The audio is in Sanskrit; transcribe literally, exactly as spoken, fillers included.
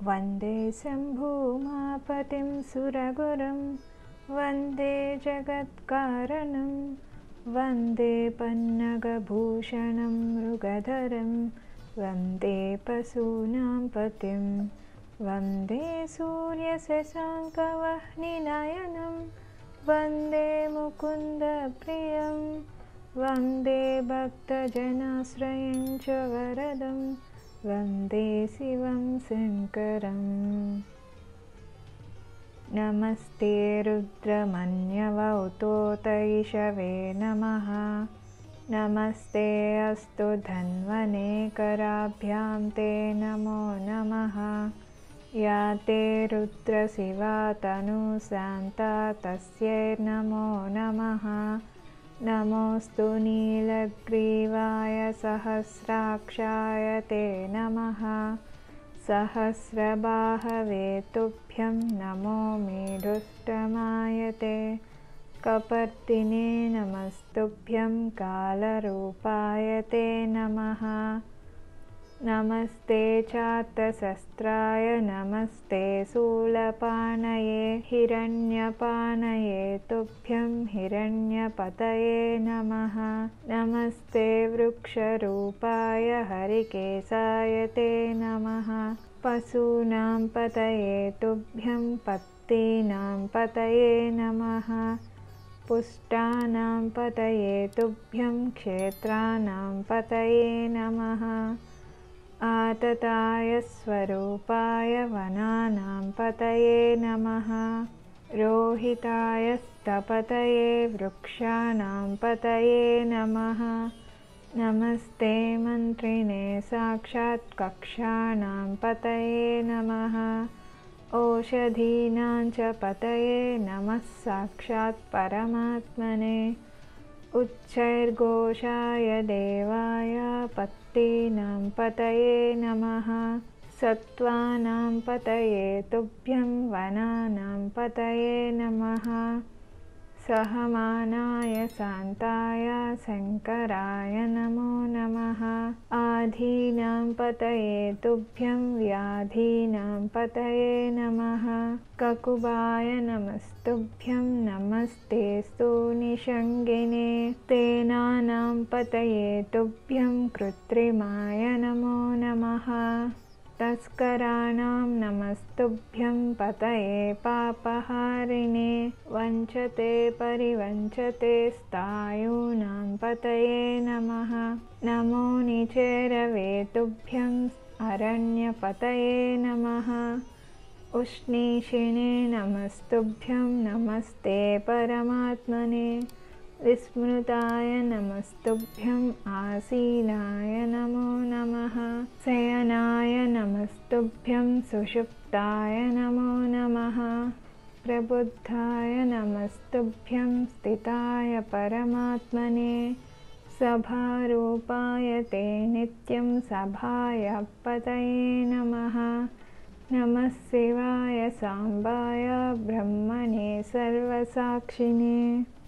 वन्दे शम्भुमापतिं सुरगुरुं वन्दे जगत्कारणं वन्दे पन्नगभूषणं मृगधरं वन्दे पशूनां पतिं वन्दे सूर्यशशाङ्कवह्निनयनं वन्दे मुकुन्दप्रियं वन्दे भक्तजनाश्रयं च वरदं वन्दे शिवं शङ्करम्। नमस्ते रुद्रमन्यवौतोतैषवे नमः। नमस्ते अस्तु धन्वने कराभ्यां ते नमो नमः। या ते रुद्रशिवा तनुशान्ता तस्यै नमो नमः। नमोऽस्तु नीलग्रीवाय सहस्राक्षाय ते नमः। सहस्रबाहवे तुभ्यं नमो मेढुष्टमाय ते। कपर्दिने नमस्तुभ्यं कालरूपाय ते नमः। नमस्ते चार्तशस्त्राय नमस्ते शूलपाणये हिरण्यपाणये तुभ्यं हिरण्यपतये नमः। नमस्ते वृक्षरूपाय हरिकेशाय ते नमः। पशूनां पतये तुभ्यं पत्तीनां पतये नमः। पुष्टानां पतये तुभ्यं क्षेत्राणां पतये नमः। आतताय स्वरूपाय वनानां पतये नमः। रोहिताय स्थपतये वृक्षाणां पतये नमः। नमस्ते मन्त्रिणे साक्षात् कक्षाणां पतये नमः। ओषधीनां च पतये नमः साक्षात् परमात्मने। उच्चैर्घोषाय देवाय पत्तीनां पतये नमः। सत्त्वानां पतये तुभ्यं वनानां पतये नमः। सहमानाय शान्ताय शङ्कराय नमो नमः। आधीनां पतये तुभ्यं व्याधीनां पतये नमः। ककुबाय नमस्तुभ्यं नमस्तेऽस्तु निषङ्गिने। तेनानां पतये तुभ्यं कृत्रिमाय नमो नमः। तस्कराणां नमस्तुभ्यं पतये पापहारिणे। वञ्चते परिवञ्चते स्थायूनां पतये नमः। नमो निचेरवे तुभ्यं अरण्यपतये नमः। उष्णीषिणे नमस्तुभ्यं नमस्ते परमात्मने। विस्मृताय नमस्तुभ्यं आसीनाय नमो नमः। शयनाय नमस्तुभ्यं सुषुप्ताय नमो नमः। प्रबुद्धाय नमस्तुभ्यं स्थिताय परमात्मने। सभारूपाय ते नित्यं सभाय पतये नमः। नमः शिवाय साम्बाय ब्रह्मणे सर्वसाक्षिणे।